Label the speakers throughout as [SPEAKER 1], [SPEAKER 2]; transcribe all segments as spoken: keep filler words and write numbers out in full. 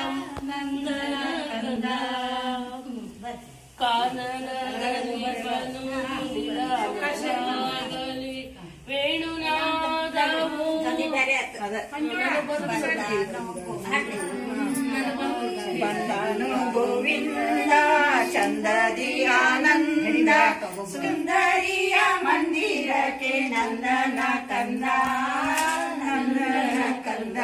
[SPEAKER 1] ನಂದನ ಕಂದ ಕಾನನ ವೇಣುನಾದವು
[SPEAKER 2] ಬಂದನು ಗೋವಿಂದ ಚಂದದಿ ಆನಂದ ಸುಂದರಿಯ ಮಂದಿರಕ್ಕೆ ನಂದನ ಕಂದ ನಂದನ ಕಂದ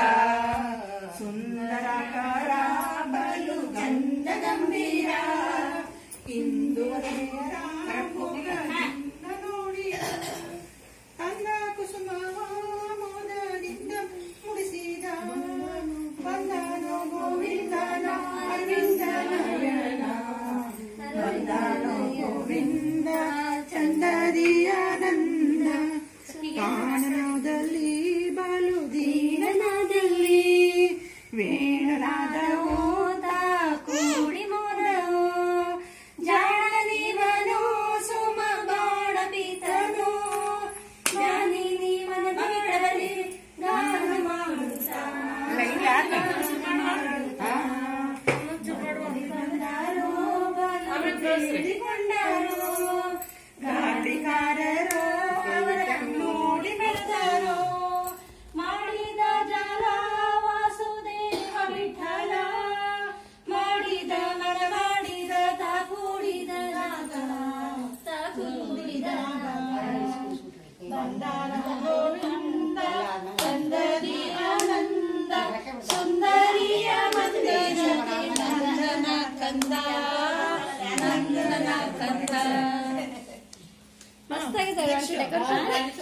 [SPEAKER 2] ಸುಂದರಕರ ಬಲು ಗಂಧ ಗಂಭೀರ ಇಂದು ನೋಡಿ ತನ್ನ ಕುಸುಮ ಮೋದದಿಂದ ಮುಡಿಸಿದ ಬಂದನು ಗೋವಿಂದನ ಅರವಿಂದ ನಯನ ಬಂದನು ಗೋವಿಂದ ಚಂದದಿಯ ನಂದ ಕಾನನದಲ್ಲಿ ಬಲು ದೀನನಾದಲ್ಲಿ ವೇಣುನಾದವೋ ಕೂಡಿ ಮೋದವೋ ಜಾಣದೀವನು ಸುಮ ಬಾಣ ಪೀತನು ಜ್ಞಾನಿ ನೀವನ ಬೀಡಲಿ ಗಾನ ಮಾಡುತ್ತಾ ಕೊಂಡರು ಗಾಡಿಗಾರರು ಅವರ ನೋಡಿ ಬೆಳೆದರು ಮಾಡಿದ ಜಾಲ ವಾಸುದೇವ ವಿಠಲ ಮಾಡಿದ ಮನ ಮಾಡಿದ ತಾಕೂಡಿದ ತಾಕೂಡಿದ ಬಂದನ ಗೋವಿಂದ ಚಂದದಿ ಆನಂದ ಸುಂದರಿಯ ಮಂದಿರಕ್ಕೆ ನಂದನ ಕಂದ ನಂದನ ಕಂದ
[SPEAKER 1] ಮಸ್ತಾಗಿದೆ